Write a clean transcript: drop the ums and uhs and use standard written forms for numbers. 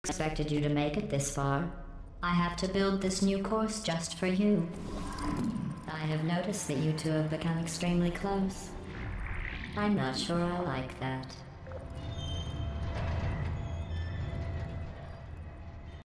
expected you to make it this far. I have to build this new course just for you. I have noticed that you two have become extremely close. I'm not sure I like that.